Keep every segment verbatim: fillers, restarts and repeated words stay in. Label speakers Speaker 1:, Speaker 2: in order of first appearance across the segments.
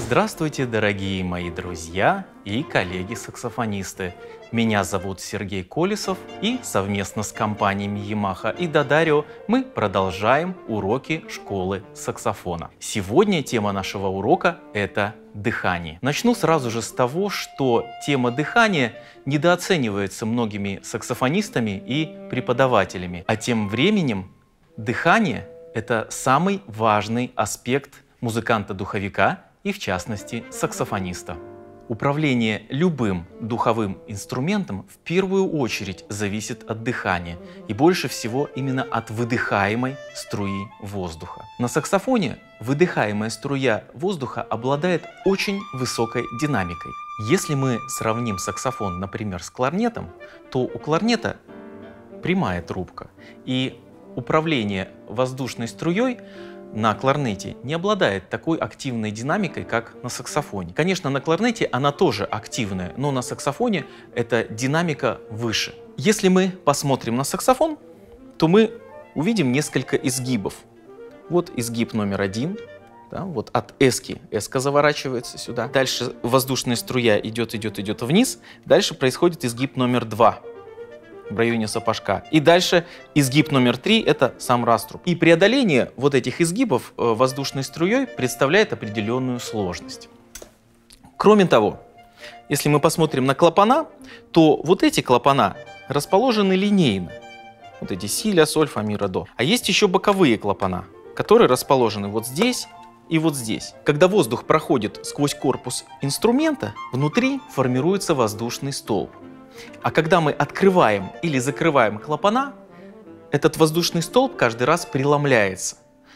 Speaker 1: Здравствуйте, дорогие мои друзья и коллеги-саксофонисты. Меня зовут Сергей Колесов, и совместно с компаниями Yamaha и D'Addario мы продолжаем уроки школы саксофона. Сегодня тема нашего урока – это дыхание. Начну сразу же с того, что тема дыхания недооценивается многими саксофонистами и преподавателями. А тем временем дыхание – это самый важный аспект музыканта-духовика и, в частности, саксофониста. Управление любым духовым инструментом в первую очередь зависит от дыхания, и больше всего именно от выдыхаемой струи воздуха. На саксофоне выдыхаемая струя воздуха обладает очень высокой динамикой. Если мы сравним саксофон, например, с кларнетом, то у кларнета прямая трубка, и управление воздушной струей на кларнете не обладает такой активной динамикой, как на саксофоне. Конечно, на кларнете она тоже активная, но на саксофоне эта динамика выше. Если мы посмотрим на саксофон, то мы увидим несколько изгибов. Вот изгиб номер один. Да, вот от эски эска заворачивается сюда. Дальше воздушная струя идет, идет, идет вниз. Дальше происходит изгиб номер два. В районе сапожка. И дальше изгиб номер три – это сам раструб. И преодоление вот этих изгибов воздушной струей представляет определенную сложность. Кроме того, если мы посмотрим на клапана, то вот эти клапана расположены линейно. Вот эти си, ля, соль, фа, ми, ре, до. А есть еще боковые клапана, которые расположены вот здесь и вот здесь. Когда воздух проходит сквозь корпус инструмента, внутри формируется воздушный столб. А когда мы открываем или закрываем клапана, этот воздушный столб каждый раз преломляется.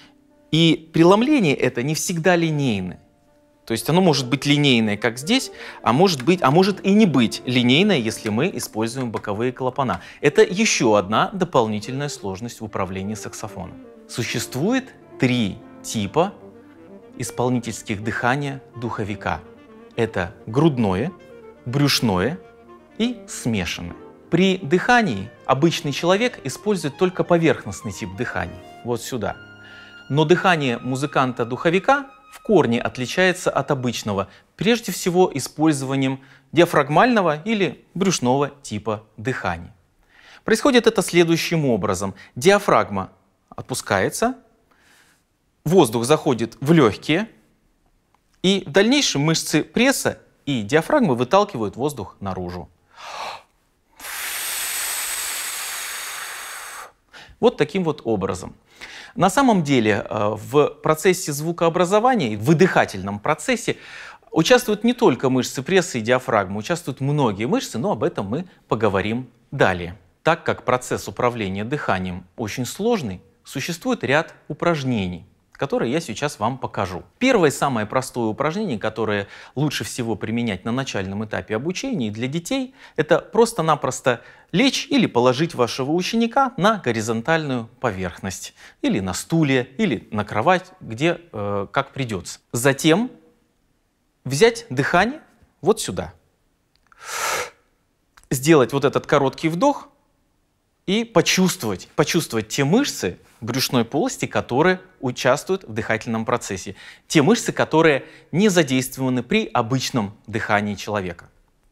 Speaker 1: И преломление это не всегда линейное. То есть оно может быть линейное, как здесь, а может быть, а может и не быть линейное, если мы используем боковые клапана. Это еще одна дополнительная сложность в управлении саксофоном. Существует три типа исполнительских дыхания духовика. Это грудное, брюшное и смешанное. При дыхании обычный человек использует только поверхностный тип дыхания, вот сюда. Но дыхание музыканта-духовика в корне отличается от обычного, прежде всего использованием диафрагмального или брюшного типа дыхания. Происходит это следующим образом. Диафрагма опускается, воздух заходит в легкие, и в дальнейшем мышцы пресса и диафрагмы выталкивают воздух наружу. Вот таким вот образом. На самом деле в процессе звукообразования, в выдыхательном процессе участвуют не только мышцы пресса и диафрагмы, участвуют многие мышцы, но об этом мы поговорим далее. Так как процесс управления дыханием очень сложный, существует ряд упражнений, которые я сейчас вам покажу. Первое, самое простое упражнение, которое лучше всего применять на начальном этапе обучения для детей, это просто-напросто лечь или положить вашего ученика на горизонтальную поверхность, или на стуле, или на кровать, где э, как придется. Затем взять дыхание вот сюда, сделать вот этот короткий вдох и почувствовать, почувствовать те мышцы брюшной полости, которые участвуют в дыхательном процессе. Те мышцы, которые не задействованы при обычном дыхании человека.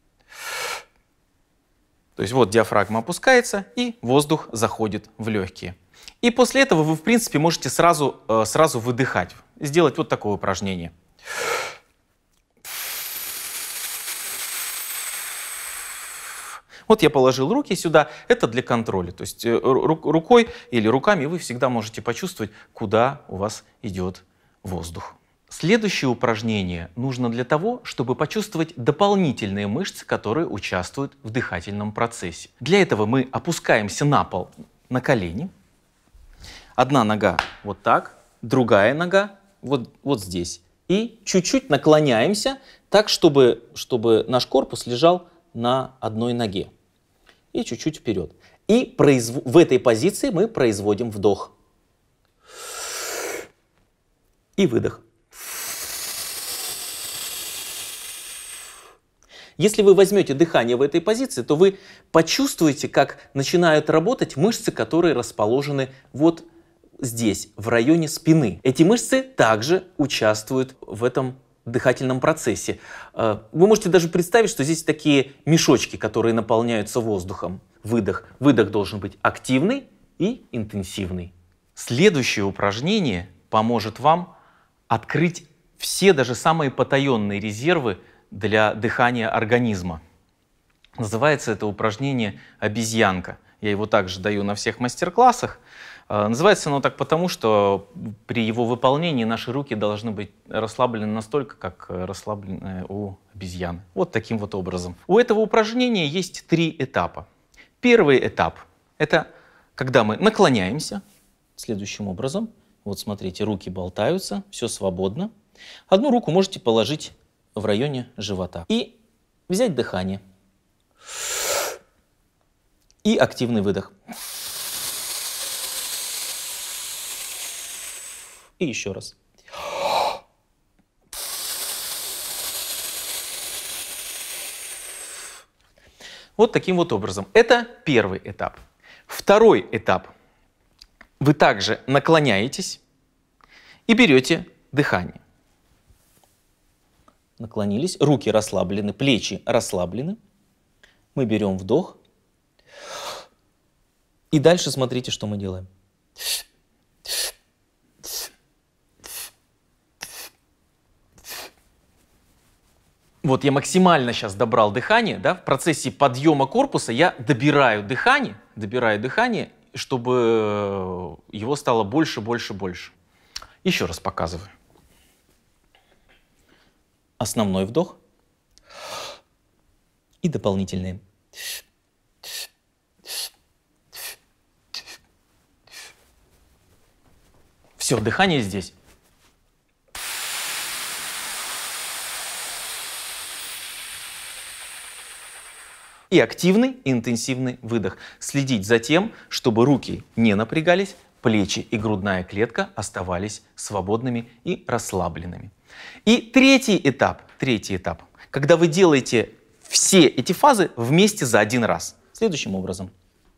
Speaker 1: То есть вот диафрагма опускается, и воздух заходит в легкие. И после этого вы, в принципе, можете сразу, сразу выдыхать. Сделать вот такое упражнение. Вот я положил руки сюда, это для контроля. То есть рукой или руками вы всегда можете почувствовать, куда у вас идет воздух. Следующее упражнение нужно для того, чтобы почувствовать дополнительные мышцы, которые участвуют в дыхательном процессе. Для этого мы опускаемся на пол на колени. Одна нога вот так, другая нога вот, вот здесь. И чуть-чуть наклоняемся так, чтобы, чтобы наш корпус лежал на одной ноге. И чуть-чуть вперед. И произв... в этой позиции мы производим вдох. И выдох. Если вы возьмете дыхание в этой позиции, то вы почувствуете, как начинают работать мышцы, которые расположены вот здесь, в районе спины. Эти мышцы также участвуют в этом дыхательном процессе. Вы можете даже представить, что здесь такие мешочки, которые наполняются воздухом. Выдох. Выдох должен быть активный и интенсивный. Следующее упражнение поможет вам открыть все, даже самые потаенные резервы для дыхания организма. Называется это упражнение «обезьянка». Я его также даю на всех мастер-классах. Называется оно так потому, что при его выполнении наши руки должны быть расслаблены настолько, как расслаблены у обезьяны. Вот таким вот образом. У этого упражнения есть три этапа. Первый этап – это когда мы наклоняемся следующим образом. Вот смотрите, руки болтаются, все свободно. Одну руку можете положить в районе живота и взять дыхание. И активный выдох. И еще раз. Вот таким вот образом. Это первый этап. Второй этап. Вы также наклоняетесь и берете дыхание. Наклонились, руки расслаблены, плечи расслаблены. Мы берем вдох. И дальше смотрите, что мы делаем. Вот я максимально сейчас добрал дыхание, да, в процессе подъема корпуса я добираю дыхание, добираю дыхание, чтобы его стало больше, больше, больше. Еще раз показываю. Основной вдох и дополнительные. Все, дыхание здесь. И активный, и интенсивный выдох. Следить за тем, чтобы руки не напрягались, плечи и грудная клетка оставались свободными и расслабленными. И третий этап, третий этап, когда вы делаете все эти фазы вместе за один раз. Следующим образом.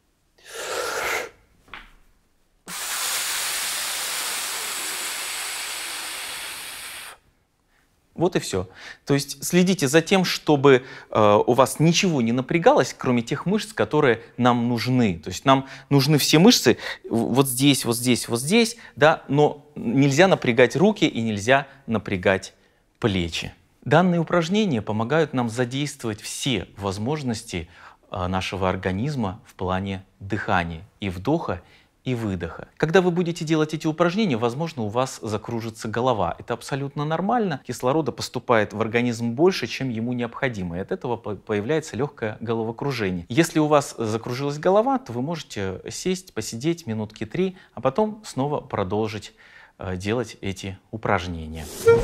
Speaker 1: Вот и все. То есть следите за тем, чтобы э, у вас ничего не напрягалось, кроме тех мышц, которые нам нужны. То есть нам нужны все мышцы вот здесь, вот здесь, вот здесь, да, но нельзя напрягать руки и нельзя напрягать плечи. Данные упражнения помогают нам задействовать все возможности э, нашего организма в плане дыхания и вдоха, и выдоха. Когда вы будете делать эти упражнения, возможно, у вас закружится голова. Это абсолютно нормально. Кислорода поступает в организм больше, чем ему необходимо. И от этого появляется легкое головокружение. Если у вас закружилась голова, то вы можете сесть, посидеть минутки три, а потом снова продолжить делать эти упражнения.